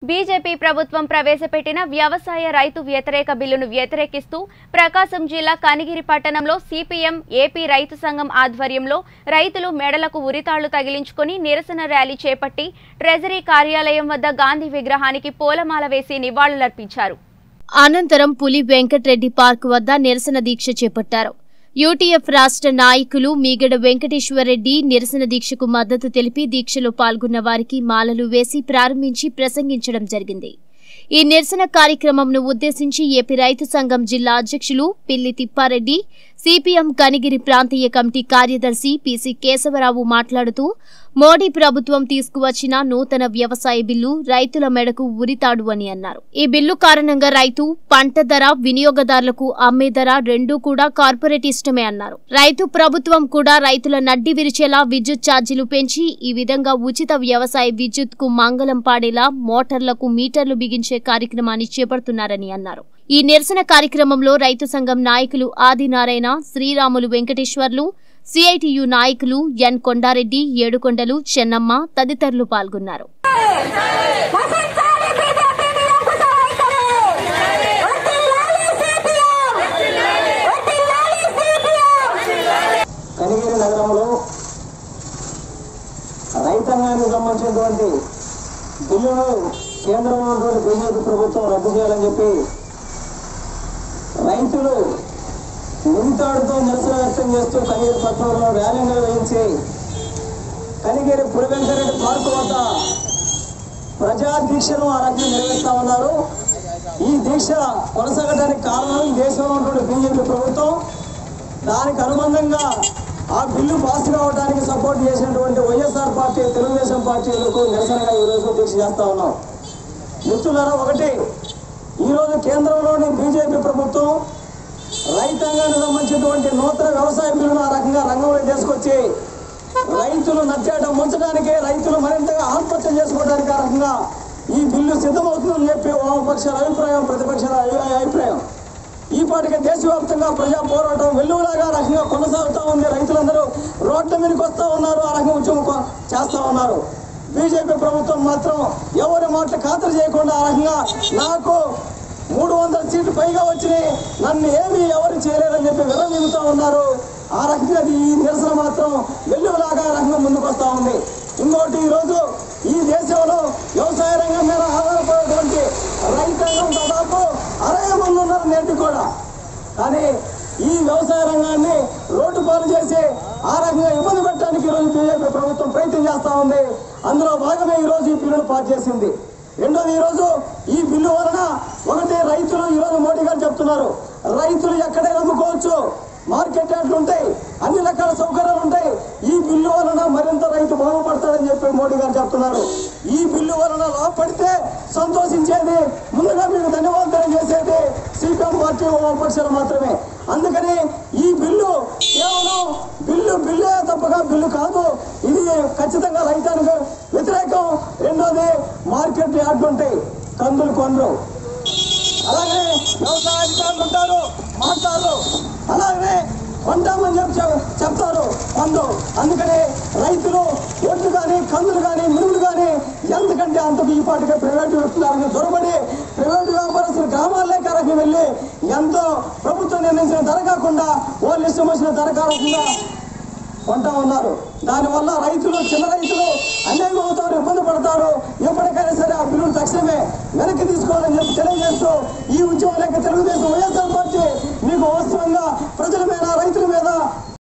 BJP ప్రభుత్వం ప్రవేశపెట్టిన వ్యవసాయ రైతు వ్యతిరేక బిల్లును వ్యతిరేకిస్తూ ప్రకాశం జిల్లా కనిగిరి పట్టణంలో సిపిఎం ఏపీ రైతు సంఘం ఆధ్వర్యంలో రైతులు మెడలకు ఉరితాళ్లు తగిలించుకొని నిరసన ర్యాలీ చేపట్టి ట్రెజరీ కార్యాలయం వద్ద గాంధీ విగ్రహానికి పూలమాల వేసి నివాళులర్పించారు. అనంతరం పులి వెంకట్రెడ్డి పార్క్ వద్ద నిరసన దీక్ష చేపట్టారు. యూటీఎఫ్ రాష్ట్ర నాయకులు మీగడ వెంకటేశ్వరరెడ్డి నిరసన దీక్షకు మద్దతు తెలిపి దీక్షలో పాల్గొన్న వారికి మాలలు వేసి ప్రారంభించి ప్రసంగించడం జరిగింది. ఈ నిరసన కార్యక్రమంను ఉద్దేశించి ఏపీ రైతు సంఘం జిల్లా అధ్యక్షులు పిల్లి తిప్పారెడ్డి, సిపిఎం కనిగిరి ప్రాంతీయ కమిటీ కార్యదర్శి పిసి కేశవరావు మాట్లాడుతూ మోడీ ప్రభుత్వం తీసుకువచ్చిన నూతన వ్యవసాయ బిల్లు రైతుల మెడకు ఉరితాడు అని అన్నారు. ఈ బిల్లు కారణంగా రైతు, పంట ధర, వినియోగదారులకు అమ్మే ధర రెండూ కూడా కార్పొరేట్ ఇష్టమే అన్నారు. రైతు ప్రభుత్వం కూడా రైతుల నడ్డి విరిచేలా విద్యుత్ ఛార్జీలు పెంచి ఈ విధంగా ఉచిత వ్యవసాయ విద్యుత్ కు మంగళం పాడేలా మోటార్లకు మీటర్లు బిగించే కార్యక్రమాన్ని చేపడుతున్నారని అన్నారు. ఈ నిరసన కార్యక్రమంలో రైతు సంఘం నాయకులు ఆదినారాయణ, శ్రీరాములు వెంకటేశ్వర్లు, సిఐటియు నాయకులు ఎన్ కొండారెడ్డి, ఏడుకొండలు, చెన్నమ్మ తదితరులు పాల్గొన్నారు. కనిగిరి నగరంలో రైతాంగానికి సంబంధించినటువంటి బిల్లును కేంద్రంలో ఉన్నటువంటి బీజేపీ ప్రభుత్వం రద్దు చేయాలని చెప్పి రైతులు ఉరితాడుతో నిరసన వ్యక్తం చేస్తూ కనిగిరి పట్టణంలో ర్యాలీ నిర్వహించి కనిగిరి పులి వెంకటరెడ్డి పార్కు వద్ద ప్రజా దీక్షను ఆ రకంగా నిర్వహిస్తా ఉన్నారు. ఈ దీక్ష కొనసాగడానికి కారణం ఈ దేశంలో ఉన్నటువంటి బీజేపీ ప్రభుత్వం, దానికి అనుబంధంగా ఆ బిల్లు పాస్ కావడానికి సపోర్ట్ చేసినటువంటి వైఎస్ఆర్ పార్టీ, తెలుగుదేశం పార్టీలకు నిరసనగా ఈరోజు దీక్ష చేస్తా ఉన్నాం. మిత్రులారా, ఒకటి, ఈరోజు కేంద్రంలోని బీజేపీ ప్రభుత్వం రైతాంగానికి సంబంధించినటువంటి నూతన వ్యవసాయ బిల్లును ఆ రకంగా రంగంలో తీసుకొచ్చి రైతులు నచ్చేయడం ముంచడానికి, రైతులు మరింతగా ఆత్మహత్య చేసుకోవడానికి ఆ రకంగా ఈ బిల్లు సిద్ధమవుతుందని చెప్పి వామపక్షాల అభిప్రాయం, ప్రతిపక్షాల అభిప్రాయం. ఈ పాటికి దేశవ్యాప్తంగా ప్రజా పోరాటం వెల్లువలాగా రకంగా కొనసాగుతూ ఉంది. రైతులందరూ రోడ్ల మీదకి వస్తూ ఉన్నారు, ఆ రకంగా ఉద్యమం చేస్తూ ఉన్నారు. బీజేపీ ప్రభుత్వం మాత్రం ఎవరి మాటలు ఖాతరు చేయకుండా ఆ రకంగా నాకు 300 సీట్లు పైగా వచ్చినాయి, నన్ను ఏమీ ఎవరు చేయలేదని చెప్పి విర్రవీగుతూ ఉన్నారు. ఆ రకంగా ఈ నిరసన మాత్రం వెల్లువలాగా రకంగా ముందుకు వస్తూ ఉంది. ఇంకోటి, ఈరోజు ఈ దేశంలో వ్యవసాయ రంగం మీద ఆధారపడేటువంటి రైతాంగం దాదాపు 60 మంది ఉన్నారు నేటి కూడా. కానీ ఈ వ్యవసాయ రంగాన్ని రోడ్డు పాలు చేసి ఆ రకంగా ఇబ్బంది పెట్టడానికి ఈరోజు బీజేపీ ప్రభుత్వం ప్రయత్నం చేస్తూ ఉంది. అందులో భాగమే ఈరోజు ఈ బిల్లును పాస్ చేసింది. రెండోది, ఈరోజు ఈ బిల్లు వలన ఒకటి, రైతులు ఈరోజు మోడీ గారు చెప్తున్నారు, రైతులు ఎక్కడైనా అమ్ముకోవచ్చు, మార్కెట్ యార్డ్లు ఉంటాయి, అన్ని రకాల సౌకర్యాలు ఉంటాయి. ఈ బిల్లు వలన మరింత రైతు బాగుపడతాడని చెప్పి మోడీ గారు చెప్తున్నారు. ఈ బిల్లు వలన లాభపడితే సంతోషించేది, ముందుగా మీకు ధన్యవాదాలు చేసేది సిపిఎం పార్టీ పక్షాలు మాత్రమే. అందుకని ఈ బిల్లు కేవలం బిల్లే తప్పగా బిల్లు కాదు, ఇది ఖచ్చితంగా రైతానికి వ్యతిరేకం. రెండోది, మార్కెట్ యార్డ్లు ఉంటాయి, కందులు కొనరు, అలాగే వ్యవసాయ అధికారులు ఉంటారు, మాట్లాడరు, అలాగే కొంటామని చెప్తారు, కొందరు. అందుకని రైతులు ఒడ్లు కానీ, కందులు కానీ, మినుములు కానీ ఎంతకంటే అంతకు ఈ పాటిగా ప్రైవేటు వ్యక్తులకు దొరబడి ప్రైవేటు వ్యాపారస్తులు గ్రామాల్లోకి అరకి వెళ్ళి ఎంతో ప్రభుత్వం నిర్ణయించిన ధర కాకుండా వాళ్ళు ఇష్టం వచ్చిన ధర కాకుండా కొంటా ఉన్నారు. దానివల్ల రైతులు, చిన్న రైతులు అన్యాయం అవుతారు, ఇబ్బంది పడతారు. ఎప్పటికైనా సరే ఆ బిల్లును తక్షణమే వెనక్కి తీసుకోవాలని చెప్పి తెలియజేస్తూ ఈ ఉద్యమం లేక తెలుగుదేశం వైఎస్ఆర్ పార్టీ మీకు వాస్తవంగా ప్రజల మీద, రైతుల మీద